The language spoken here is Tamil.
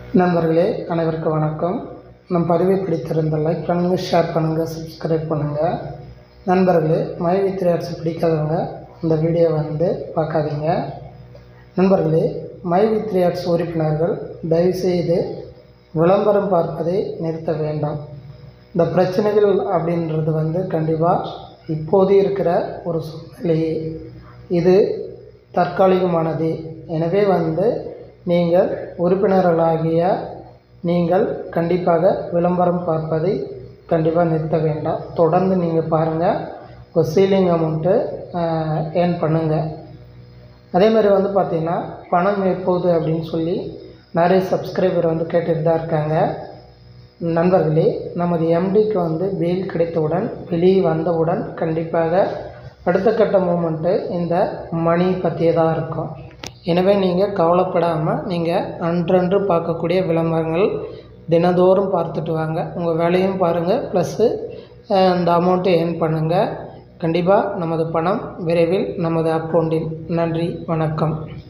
நண்பர்களே அனைவருக்கும் வணக்கம். நம் பதிவை பிடித்திருந்த லைக் பண்ணுங்கள், ஷேர் பண்ணுங்கள், சப்ஸ்கிரைப் பண்ணுங்கள். நண்பர்களே, மை வித் ரேட்ஸ் பிடிக்காதவங்க இந்த வீடியோ பார்க்காதீங்க. நண்பர்களே, மை வித் ரேட்ஸ் உறுப்பினர்கள் தயவுசெய்து விளம்பரம் பார்ப்பதை நிறுத்த வேண்டாம். இந்த பிரச்சனைகள் அப்படின்றது கண்டிப்பாக இப்போது இருக்கிற ஒரு சூழ்நிலையே, இது தற்காலிகமானது. எனவே நீங்கள் உறுப்பினர்களாகிய நீங்கள் கண்டிப்பாக விளம்பரம் பார்ப்பதை கண்டிப்பாக நிறுத்த வேண்டாம். தொடர்ந்து நீங்கள் பாருங்கள், ஒரு சீலிங் அமௌண்ட்டு ஏர்ன் பண்ணுங்கள். அதேமாதிரி பார்த்திங்கன்னா பணம் எப்போது அப்படின்னு சொல்லி நிறைய சப்ஸ்கிரைபர் கேட்டுட்டு தான் இருக்காங்க. நண்பர்களே, நமது எம்டிக்கு பெயில் கிடைத்தவுடன் வெளியே வந்தவுடன் கண்டிப்பாக அடுத்த கட்ட மூமெண்ட்டு இந்த மணி பற்றியே தான் இருக்கும். எனவே நீங்கள் கவலைப்படாமல் நீங்கள் அன்றன்று பார்க்கக்கூடிய விளம்பரங்கள் தினந்தோறும் பார்த்துட்டு வாங்க. உங்கள் வேலையும் பாருங்கள், ப்ளஸ்ஸு இந்த அமௌண்ட்டை ஏர்ன் பண்ணுங்கள். கண்டிப்பாக நமது பணம் விரைவில் நமது அக்கௌண்ட்டில். நன்றி, வணக்கம்.